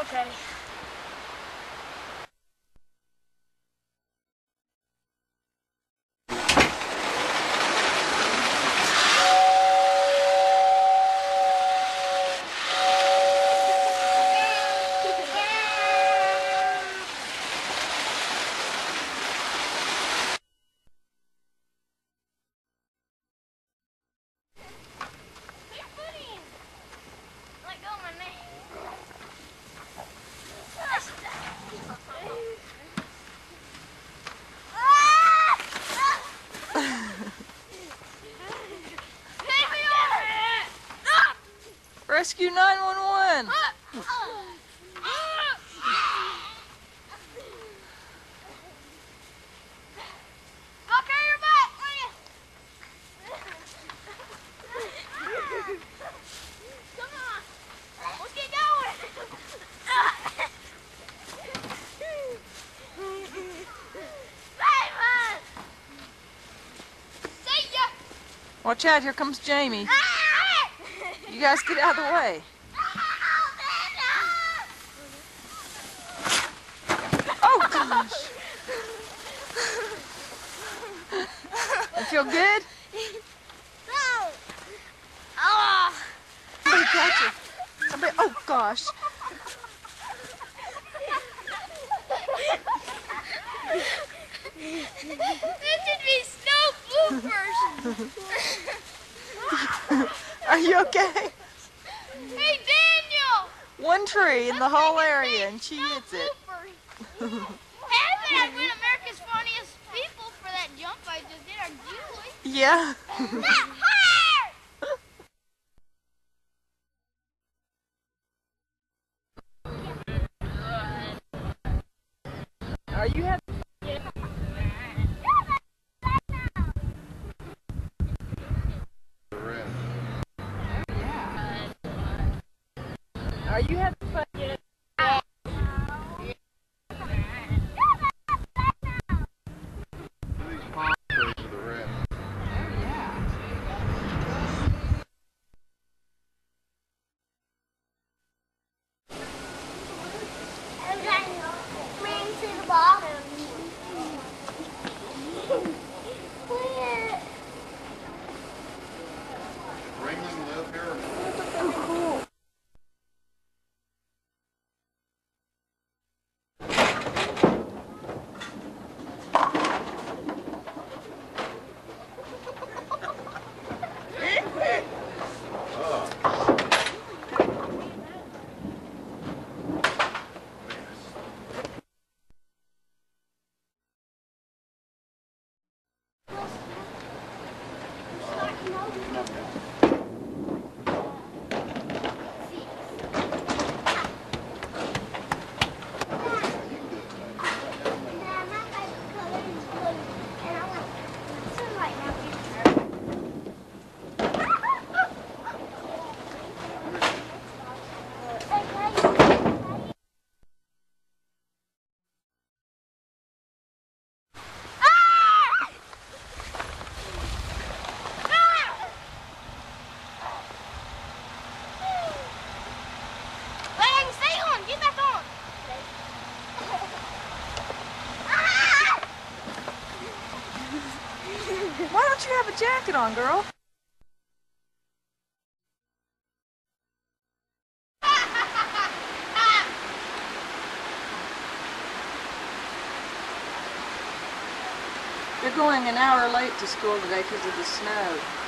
Okay. Rescue 911! Watch out, here comes Jamie. You guys get out of the way. Oh, gosh. You feel good? No. Oh. Somebody catch her. Somebody, oh, gosh. This should be snow bloopers. Are you okay? Hey, Daniel! One tree in the whole area, and she hits it. Haven't I been America's Funniest People for that jump I just did, or Julie? Yeah. Are you having Are you having fun yet? Why don't you have a jacket on, girl? They're going an hour late to school today because of the snow.